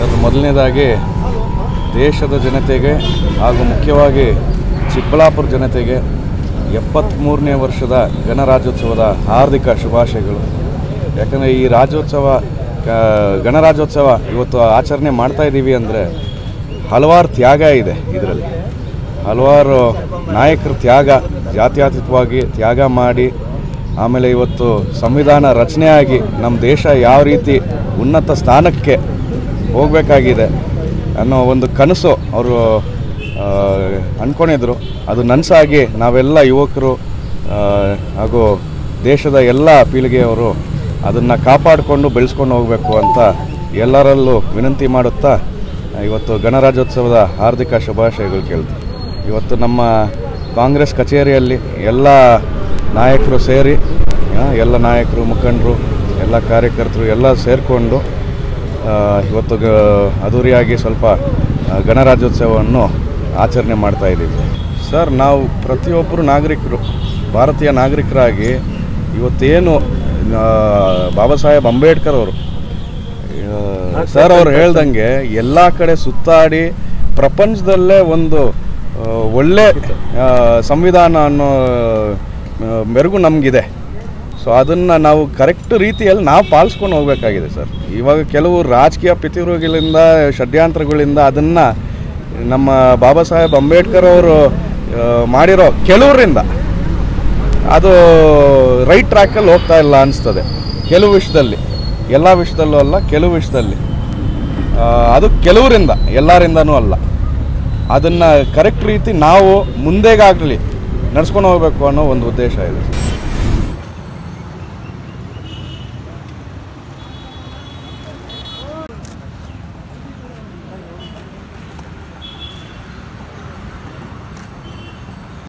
Sir, ಮೊದಲನೇದಾಗಿ ದೇಶದ ಜನತೆಗೆ ಹಾಗೂ ಮುಖ್ಯವಾಗಿ ಚಿಕ್ಕಬಳ್ಳಾಪುರ ಜನತೆಗೆ 73ನೇ ವರ್ಷದ ಗಣರಾಜ್ಯೋತ್ಸವದ ಹಾರ್ದಿಕ ಶುಭಾಶಯಗಳು. ಯಾಕಂದರೆ ಈ ಗಣರಾಜ್ಯೋತ್ಸವ ಇವತ್ತು ಆಚರಣೆ ಮಾಡ್ತಾಯಿದ್ದೀವಿ ಅಂದರೆ ಹಲವಾರು ತ್ಯಾಗ ಇದೆ. ಇದರಲ್ಲಿ ಹಲವಾರು ನಾಯಕರ ತ್ಯಾಗ, ಜಾತ್ಯತೀತವಾಗಿ ತ್ಯಾಗ ಮಾಡಿ ಆಮೇಲೆ ಇವತ್ತು ಸಂವಿಧಾನ ರಚನೆಯಾಗಿ ನಮ್ಮ ದೇಶ ಯಾವ ರೀತಿ ಉನ್ನತ ಸ್ಥಾನಕ್ಕೆ ಹೋಗಬೇಕಾಗಿದೆ ಅನ್ನೋ ಒಂದು ಕನಸು ಅವರು ಅಂದ್ಕೊಂಡಿದ್ರು. ಅದು ನನಸಾಗಿ ನಾವೆಲ್ಲ ಯುವಕರು ಹಾಗೂ ದೇಶದ ಎಲ್ಲ ಪೀಳಿಗೆಯವರು ಅದನ್ನು ಕಾಪಾಡಿಕೊಂಡು ಬೆಳೆಸ್ಕೊಂಡು ಹೋಗಬೇಕು ಅಂತ ಎಲ್ಲರಲ್ಲೂ ವಿನಂತಿ ಮಾಡುತ್ತಾ ಇವತ್ತು ಗಣರಾಜ್ಯೋತ್ಸವದ ಹಾರ್ದಿಕ ಶುಭಾಶಯಗಳು ಕೇಳ್ತೀವಿ. ಇವತ್ತು ನಮ್ಮ ಕಾಂಗ್ರೆಸ್ ಕಚೇರಿಯಲ್ಲಿ ಎಲ್ಲ ನಾಯಕರು ಸೇರಿ, ಎಲ್ಲ ನಾಯಕರು, ಮುಖಂಡರು, ಎಲ್ಲ ಕಾರ್ಯಕರ್ತರು ಎಲ್ಲ ಸೇರಿಕೊಂಡು ಇವತ್ತು ಅದ್ದೂರಿಯಾಗಿ ಸ್ವಲ್ಪ ಗಣರಾಜ್ಯೋತ್ಸವವನ್ನು ಆಚರಣೆ ಮಾಡ್ತಾಯಿದ್ದೀವಿ. ಸರ್, ನಾವು ಪ್ರತಿಯೊಬ್ಬರು ನಾಗರಿಕರು, ಭಾರತೀಯ ನಾಗರಿಕರಾಗಿ ಇವತ್ತೇನು ಬಾಬಾ ಸಾಹೇಬ್ ಅಂಬೇಡ್ಕರ್ ಅವರು ಸರ್ ಅವರು ಹೇಳ್ದಂಗೆ ಎಲ್ಲ ಕಡೆ ಸುತ್ತಾಡಿ ಪ್ರಪಂಚದಲ್ಲೇ ಒಂದು ಒಳ್ಳೆ ಸಂವಿಧಾನ ಅನ್ನೋ ಮೆರುಗು ನಮಗಿದೆ. ಸೊ ಅದನ್ನು ನಾವು ಕರೆಕ್ಟ್ ರೀತಿಯಲ್ಲಿ ನಾವು ಪಾಲಿಸ್ಕೊಂಡು ಹೋಗಬೇಕಾಗಿದೆ ಸರ್. ಇವಾಗ ಕೆಲವು ರಾಜಕೀಯ ಪಿತೂರಿಗಳಿಂದ, ಷಡ್ಯಂತ್ರಗಳಿಂದ ಅದನ್ನು ನಮ್ಮ ಬಾಬಾ ಸಾಹೇಬ್ ಅಂಬೇಡ್ಕರ್ ಅವರು ಮಾಡಿರೋ ಕೆಲವರಿಂದ ಅದು ರೈಟ್ ಟ್ರ್ಯಾಕಲ್ಲಿ ಹೋಗ್ತಾ ಇಲ್ಲ ಅನಿಸ್ತದೆ. ಕೆಲವು ವಿಷಯದಲ್ಲಿ, ಎಲ್ಲ ವಿಷಯದಲ್ಲೂ ಅಲ್ಲ, ಕೆಲವು ವಿಷಯದಲ್ಲಿ ಅದು ಕೆಲವರಿಂದ, ಎಲ್ಲರಿಂದನೂ ಅಲ್ಲ. ಅದನ್ನು ಕರೆಕ್ಟ್ ರೀತಿ ನಾವು ಮುಂದೆಗಾಗಲಿ ನಡ್ಸ್ಕೊಂಡು ಹೋಗಬೇಕು ಅನ್ನೋ ಒಂದು ಉದ್ದೇಶ ಇದೆ.